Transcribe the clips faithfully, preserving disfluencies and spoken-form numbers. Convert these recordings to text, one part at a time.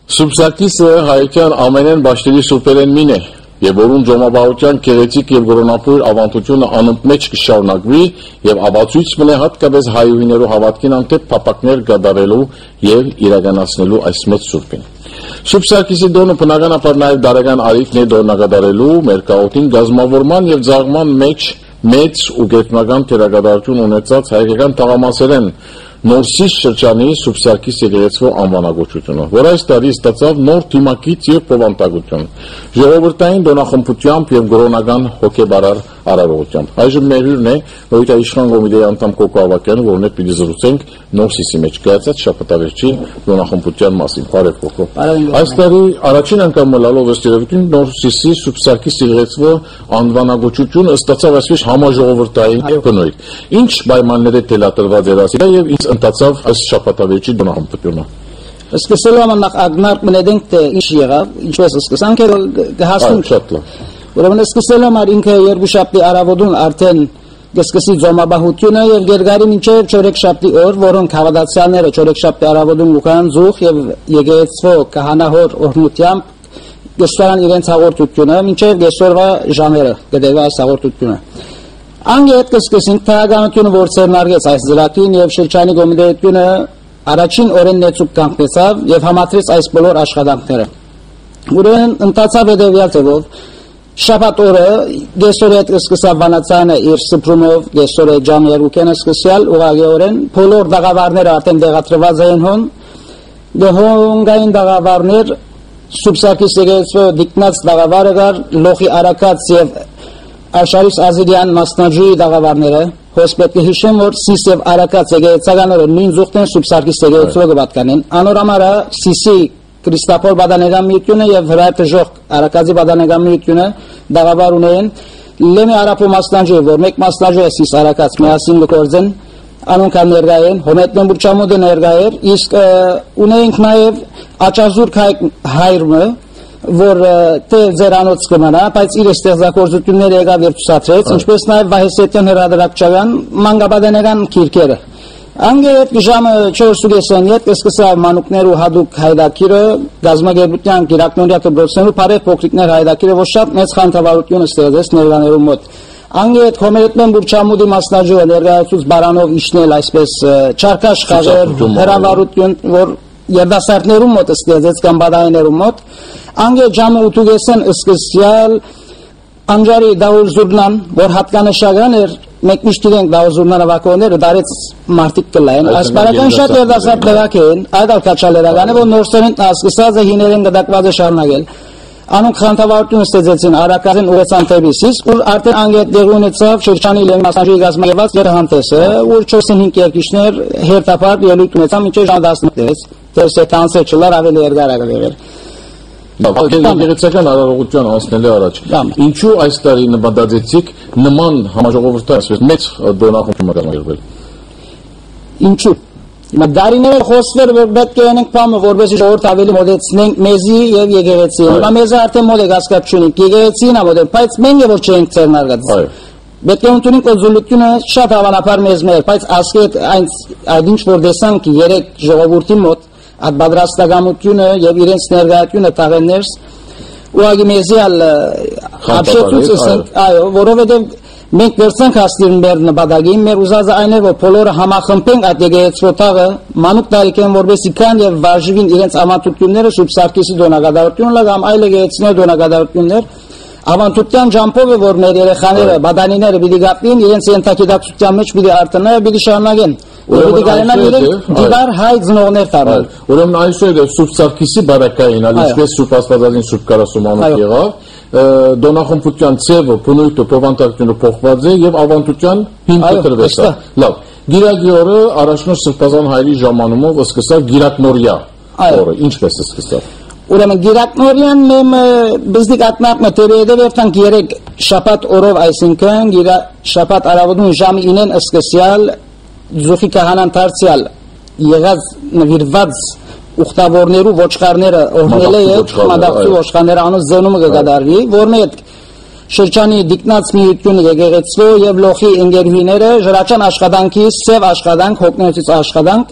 Սուրբսարքիսը հայության ամենեն başlıca սուրբերեն մին է, եւ որուն ժողովրդական գեղեցիկ եւ գոռոնապույր ավանդությունը անընդմեջ կշարունակվի եւ աբացույց մնե հատկապես հայուհիներու հավատքին անտեպ փապակներ գդարելու եւ իրականացնելու այս մեծ սուրբին։ Սուրբսարքիսի դոնը բնականաբար նաեւ դարական արիքն է դոնագդարելու մեր կաոտին գազմավորման եւ ձաղման մեջ մեծ ու գերբնական թերագադարություն ունեցած հայկական տաղամասերեն Նորսիս շրջանի Սուրբսարքիս եկեղեցու անվանագործությունը, որ այս տարի ստացավ նոր թիմակից եւ բովանդակություն, ժողովրդային դոնախմբությամբ եւ գրոնական հոգեբարար արարողությամբ։ Այժմ մեր հյուրն է Նորույթ իշխան կոմիտեի անդամ Կոկո Ավակյանը, որն է պիտի զրուցենք Նորսիսի մեջ կայացած շաբաթավերջի դոնախմբության մասին։ Բարև Կոկո։ Այս տարի առաջին անգամ մլալով ըստ երևույթին Նորսիսի Սուրբսարքիս եկեղեցու անվանագործությունը ստացավ այսպես համաժողովրդային բնույթ։ Ինչ պայմաններ է թելադրված էր ասի եւ ինչ ընթացավ այս շաբաթավերջի դոնախմբությունը։ Սկսելու ամենախ ագնարկ մնեդենք թե ինչ եղավ, ինչպես սկսանք գահասնենք։ Շատ լավ։ Ուրեմն սկսելու համար ինքը երկուշաբթի առավոտուն արդեն կսկսի ձոմաբահությունը եւ գերգարի մինչեւ չորեքշաբթի օր, որոնք հավատացյալները չորեքշաբթի առավոտուն լուքան զուխ եւ եկեղեցու քահանահոր օրհնությամբ կստանան իրենց հաղորդությունը մինչեւ այսօրվա ժամերը կդեվի այս հաղորդությունը։ Անգետ կսկսին թագանությունը որ ցերնարգեց այս զրակին եւ շրջանի կոմիտեությունը առաջին օրեն նեցուկ կանգնեցավ եւ համատրեց այս բոլոր աշխատանքները։ Ուրեմն ընթացավ հետեւյալ ձևով շաբաթ օրը գեսորը սկսավ վանացանը իր սփռումով գեսորը ջամերուկենը սկսյալ ուղղակիորեն բոլոր դաղավարները արդեն դեղատրված էին հոն դհոնգային դաղավարներ Սուրբսարքիս եկեղեցու դիկնած դաղավարը կար լոխի արակած եւ Աշխարհիս Ազիրյան մասնաճյուղի դաղավարները հոսպետ կհիշեմ որ Սիս եւ Արակած եկեղեցականները նույն զուգտեն Սուրբսարքիս եկեղեցու կպատկանեն անորամարա Սիսի Քրիստապոլ բադանեգան միությունը եւ հրայտժող Արակածի բադանեգան միությունը դաղավար ունեն լեմի արապու մասնաճյուղ որ մեկ մասնաճյուղ Սիս Արակած միասին գործեն անոնքան ներգայեն հոմետնեն բուրչամուդը ներգայեր իսկ ունենք նաեւ Աչազուր հայրը որ թե ձերանոց կմնա, բայց իր ստեղծագործությունները եկավ եւ ցուցադրեց, ինչպես նաեւ Վահեսեթյան հրադարակչական մանկաբադանական քիրքերը։ Անգետ ժամը չորսուգեսան յետ կսկսավ մանուկներու հadouk հայդակիրը գազագերբության գիրակնորիա դրոցներու բարեփ փոքրիկներ հայդակիրը որ շատ մեծ խանդավառություն ստեղծեց ներկաներու մոտ։ Անգետ կոմերտմեն բուրչամուդի մասնաճյուղը ներկայացուց բարանով իշնել այսպես չարքաշ խաղեր հրավառություն որ երդասարտներու մոտ ստեղծեց կամ բադայներու մոտ անգե ժամը ուտուգեսեն սկսյալ անջարի դաուզուրնան որ հատկանշական էր մեկ միշտ իրենք դաուզուրնանը վակոները դարեց մարտիկ կլային այս բարական շատ երդասարտ դրակ են այդ ալկաչալերականը որ նորսերին սկսած է հիներեն գդակված է շարունակել անոնք խանդավառություն ստեղծեցին Արակածին ուղեցան Թբիլիսիս ու արդեն անգե դեղի ունեցավ շրջանի լեգնասանջի գազմագված երհանտեսը ու չորսունհինգ երկիշներ հերթապար ելույթ ունեցան մինչև ժամ տասնութ տերսեթանսը չլար ավելի երգարակը եղել Եկեղեցական արարողության անցնելի առաջ ինչու այս տարի նպատակեցիք նման համաժողովրդային այսպես մեծ դոնախմբում կազմակերպել Ինչու Դարիները խոսվեր որ պետք է ունենք բամը որպես ժողովուրդ ավելի մոդեցնենք մեզի եւ եկեղեցին հիմա մեզը արդեն մոդ է հասկաց չունենք եկեղեցին ամոդ բայց մենք է որ չենք ցերնարգած պետք է ունենք օզուլությունը շատ հավանաբար մեզ մեր բայց ասկետ այն այդ ինչ որ դեսանք երեք ժողովրդի մոտ այդ բادرաստակամությունը եւ իրենց ներկայությունը տաղեններս ուղղակի մեզիալ ապշեցուցն այո որովհետեւ մենք վերցանք հասնին մեր նպատակին մեր ուզածը այն է որ բոլորը համախմբենք այդ եկեղեցու տաղը մանուկ տարիքեն որբեսի կան եւ վարժվին իրենց ամատությունները Սուրբսարքիսի դոնագադարությունը կամ այլ եկեղեցիների դոնագադարություններ ավանդության ջամփով է որ մեր երեխաները բադանիները պիտի գտնեն իրենց ենթակետակցության մեջ պիտի արտնան պիտի շարունակեն Ուրեմն գալենան իրենք դիվար հայ ծնողներ տառան Ուրեմն այսօր Սուրբսարքիսի բարակային այսպես Սուրբ Աստվածածին Սուրբ Կարասումանոց եղավ դոնախմբության ցևը բնույթը բովանդակությունը փոխված է եւ ավանդության հիմքը տրվեց լավ գիրակի օրը առաջնորդ Սրբազան հայրի ժամանումով սկսավ գիրակնորիա օրը ինչպես սկսավ Ուրեմն գիրակնորիան մեմ բզդիկ ատնապը տերեդև երթանք երեք շաբաթ օրով այսինքն շաբաթ առավոտուն ժամը ինեն սկսյալ Զոֆի քահանան դարձյալ եղած նվիրված ուխտավորներու ոչխարները օրհնել է մադաղցու ոչխարները անոց զենումը կգադարվի որն է շրջանի դիկնած միությունը եկեղեցու եւ լոխի ընկերուհիները ժրաչան աշխատանքի սև աշխատանք հոգնեցից աշխատանք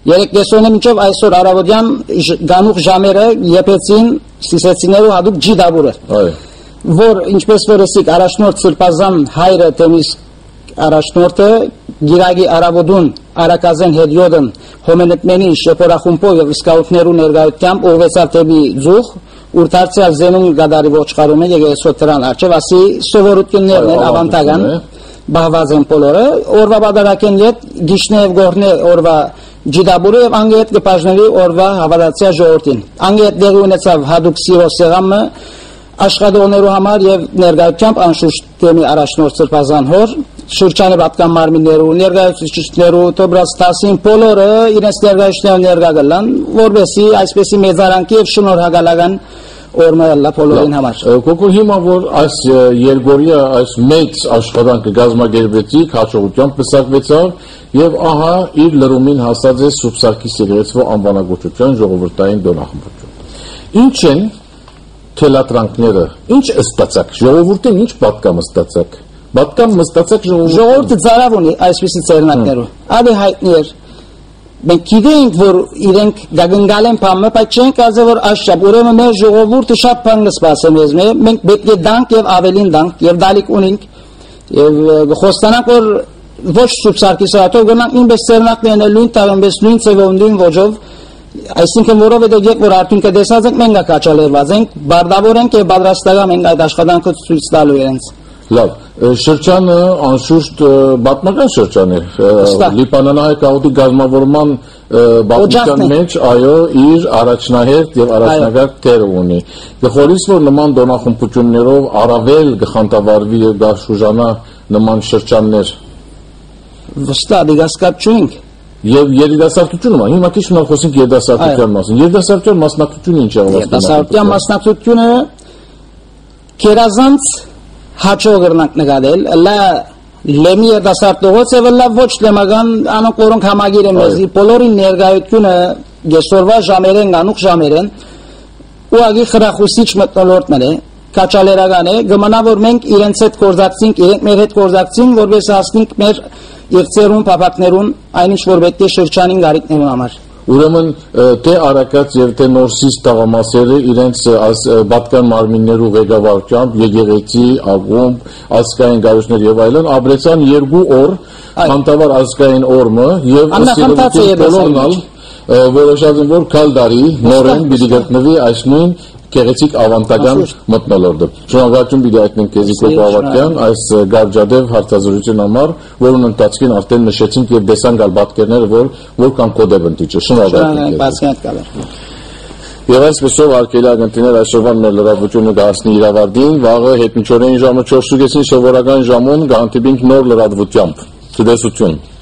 Երեք կեսօրն մինչև այսօր առավոտյան գանուխ ժամերը եփեցին սիսեցիներու հadoop ջիդաբուրը։ Այո։ Որ ինչպես որ ասիկ առաջնորդ Սրբազան հայրը տեմիս առաջնորդը գիրագի առավոտուն արակազեն հետյոդն հոմենետմենի շեփորախումբով եւ սկաուտներու ներկայությամբ ուղղեցավ դեպի Ձուխ, ուր դարձյալ զենուն գադարի ոչխարում է եկեղեցու տրան արչև ասի սովորություններն են ավանդական բաղված են բոլորը օրվա բادرակեն յետ գիշնեև գորնե օրվա ջիդաբուրը եւ անգետ կպաժների օրվա հավատացիա ժողովրդին անգետ դեղի ունեցավ հadoop սիրո սեղամը աշխատողներու համար եւ ներկայությամբ անշուշտ դեմի առաջնորդ Սրբազան հոր շրջանի պատկան մարմիններու ներկայացուցիչներու Տոբրաստասին բոլորը իրենց ներկայացնեն ներկա գլան որովհետեւ այսպեսի մեծարանքի եւ շնորհակալական օրմայալլա բոլորին համար Կոկո հիմա որ այս Երգորիա այս մեծ աշխատանքը գազագերբեցի հաջողությամբ պսակվեցավ եւ ահա իր լրումին հասած է Սուրբ Սարգիս եկեղեցու անվանագործության ժողովրդային դոնախմբություն Ինչ են թելատրանքները ինչ ստացակ ժողովրդին ինչ պատկամ ստացակ Պատկամ ստացակ ժողովուրդը ժողովուրդը ծարավ ունի այսպիսի ծերնակներով ադի հայտնի էր մենք գիտենք որ իրենք գագնգալ են բամը բայց չենք ասել որ աշապ ուրեմն մեր ժողովուրդը շատ բան կսպասեն մեզ մենք պետք է դանք եւ ավելին դանք եւ դալիք ունենք եւ խոստանանք որ ոչ Սուրբ Սարգիսը հատով գնանք ինպես ծերնակներն են նույն տարամբես նույն ծևով նույն ոճով այսինքն որովհետեւ երբ որ արդյունքը տեսած ենք մենք կաչալերված ենք բարդավոր ենք եւ պատրաստական ենք այդ աշխատանքը ցույց տալու իրենց Լավ, շրջանը անշուշտ բատմական շրջան է, լիպանանահայ կաղուտի գազմավորման բատմության մեջ, այո, իր առաջնահերթ և առաջնագարկ տերը ունի։ Գխորիս, որ նման դոնախմբություններով առավել գխանտավարվի և գաշուժանա նման շրջաններ։ Վստահ, դիգասկատ չունենք։ Եվ երիտասարդությունը, հիմա քիչ մնալ խոսենք երիտասարդության մասին։ Երիտասարդության մասնակցությունը ինչ է ողջ։ Երիտասարդության մասնակցությունը կերազանց հաջող գրնանք նկատել, լա լեմի երիտասարդողոց է վլա ոչ լեմական անոնք որոնք համագիր են մեզի, բոլորի ներկայությունը գեսորվա ժամերեն, գանուխ ժամերեն, ուղղակի խրախուսիչ մթնոլորտն է, կաչալերական է, գմնա որ մենք իրենց հետ կորզակցինք, իրենք մեր հետ կորզակցին, որպես հասնենք մեր իղծերուն, պապակներուն, այնինչ որ պետք է շրջանին գարիկներուն համար։ Ուրեմն թե արակած եւ թե նորսից տաղամասերը իրենց բատկան մարմիններու ղեկավարությամբ եկեղեցի, աղում, ազգային գարուշներ եւ այլն ապրեցան երկու օր անտավար ազգային օրը եւ բոլորն որոշած են որ քալդարի նորեն պիտի գտնվի այս նույն գեղեցիկ ավանդական մթնոլորտը։ Շնորհակալություն պիտի այտնենք քեզի Կոկո Ավագյան այս գարջադեպ հարցազրույցին համար, որոնց ընթացքին արդեն նշեցինք եւ դեսանք ալ պատկերները, որ որքան կոդեվ ընտիճը։ Շնորհակալություն։ Եվ այսպեսով արկելի ագնտիներ այսօրվան մեր լրատվությունը կհասնի իր ավարտին, վաղը հետմիջօրեին ժամը չորսին սովորական ժամուն կհանդիպենք նոր լրատվությամբ։ Ցտեսություն։